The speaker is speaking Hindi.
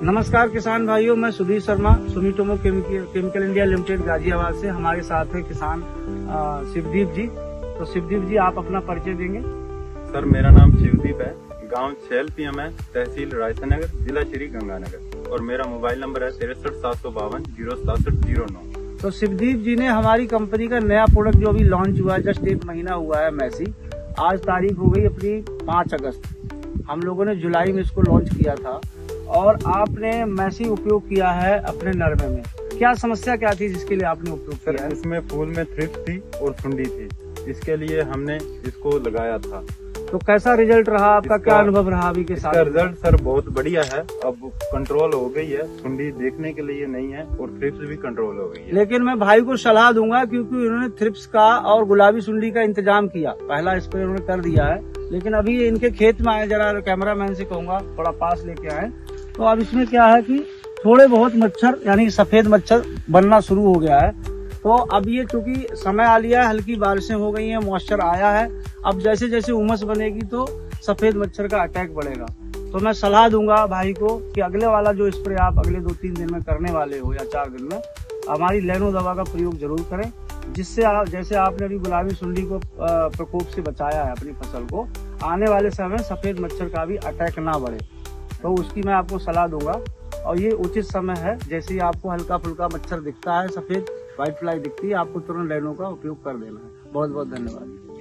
नमस्कार किसान भाइयों, मैं Sudhir Sharma Sumitomo chemical India limited Ghaziabad से। हमारे साथ है किसान शिवदीप जी। तो शिवदीप जी, आप अपना परिचय देंगे। सर, मेरा नाम शिवदीप है, गांव छेल पीएम है, तहसील रायसनगर, जिला श्री गंगानगर, और मेरा मोबाइल नंबर है 63,752,06709। तो शिवदीप जी ने हमारी कंपनी का नया प्रोडक्ट जो अभी लॉन्च हुआ है, जस्ट 1 महीना हुआ है, मैसी। आज तारीख हो गई अपनी 5 अगस्त। हम लोगों ने जुलाई में इसको लॉन्च किया था और आपने मैसी उपयोग किया है अपने नरमे में। क्या समस्या क्या थी जिसके लिए आपने उपयोग किया है? इसमें फूल में थ्रिप्स थी और सुंडी थी, इसके लिए हमने इसको लगाया था। तो कैसा रिजल्ट रहा आपका, क्या अनुभव रहा अभी के साथ? रिजल्ट सर बहुत बढ़िया है, अब कंट्रोल हो गई है, सुंडी देखने के लिए नहीं है और थ्रिप्स भी कंट्रोल हो गई है। लेकिन मैं भाई को सलाह दूंगा, क्योंकि उन्होंने थ्रिप्स का और गुलाबी सुंडी का इंतजाम किया, पहला स्प्रे उन्होंने कर दिया है। लेकिन अभी इनके खेत में आए, जरा कैमरामैन से कहूंगा थोड़ा पास लेके आए। तो अब इसमें क्या है कि थोड़े बहुत मच्छर यानी सफेद मच्छर बनना शुरू हो गया है। तो अब ये चूंकि समय आ लिया है, हल्की बारिशें हो गई हैं, मॉइस्चर आया है, अब जैसे जैसे उमस बनेगी तो सफेद मच्छर का अटैक बढ़ेगा। तो मैं सलाह दूंगा भाई को कि अगले वाला जो स्प्रे आप अगले 2-3 दिन में करने वाले हो या 4 दिन में, हमारी लैनो दवा का प्रयोग जरूर करें, जिससे आप, जैसे आपने अभी गुलाबी सुंडी को प्रकोप से बचाया है अपनी फसल को, आने वाले समय में सफेद मच्छर का भी अटैक ना बढ़े। तो उसकी मैं आपको सलाह दूंगा। और ये उचित समय है, जैसे ही आपको हल्का फुल्का मच्छर दिखता है, सफेद व्हाइट फ्लाई दिखती है, आपको तुरंत लैनो का उपयोग कर देना है। बहुत बहुत धन्यवाद।